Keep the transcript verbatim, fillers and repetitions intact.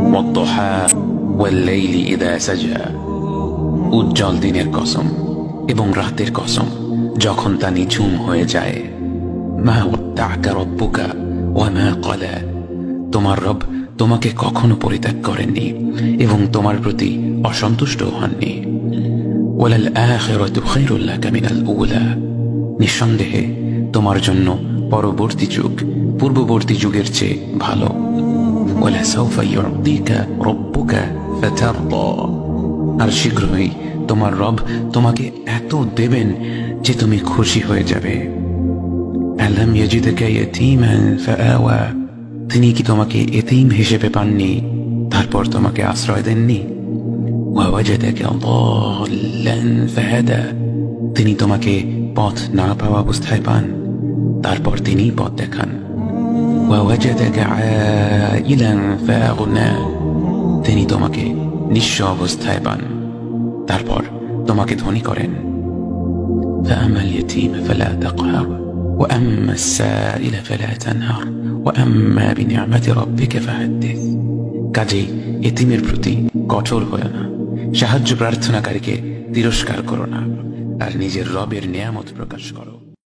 ওয়াদ-দুহা ওয়াল-লাইলি ইযা সাজা। উজ্জ্বল দিনের কসম এবং রাতের কসম যখন তা নিঝুম হয়ে যায়। মা ওয়াদ্দা'কা রাব্বুকা ওয়া মা ক্বালা। তোমার রব তোমাকে কখনো পরিত্যাগ করেননি এবং তোমার প্রতি অসন্তুষ্ট হননি। ওয়ালাল আখিরাতু খায়রুল লাকা মিনাল উলা। নিঃসন্দেহে তোমার জন্য পরবর্তী যুগ পূর্ববর্তী যুগের চেয়ে ভালো। ওয়ালা সাওফা ইউ'তিকা রাব্বুকা ফাতারদা। আর শীঘ্রই তোমার রব তোমাকে এত দেবেন যে তুমি খুশি হয়ে যাবে। আলাম ইয়াজিদকা ইয়াতীমান ফাআওয়া। তিনি কি তোমাকে এতিম হিসেবে পাননি তারপর তোমাকে আশ্রয় দেননি? ওয়া ওয়াজাদাকা দাল্লান ফাহাদা। তিনি তোমাকে পথ না পাওয়া অবস্থায় পান তারপর তিনি পথ দেখান। ওয়া ওয়াজাদাকা আইলান ফাআগনা। তিনি তোমাকে নিঃস্ব অবস্থায় পান তারপর তোমাকে ধনী করেন। فأما اليتيم فلا تقهر وأما السائل فلا تنهر وأما بنعمة ربك فحدث। কাজেই এতিমের প্রতি কঠোর হয়ো না, সাহায্য প্রার্থনাকারীকে তিরস্কার করো না, আর নিজের রবের নিয়ামত প্রকাশ করো।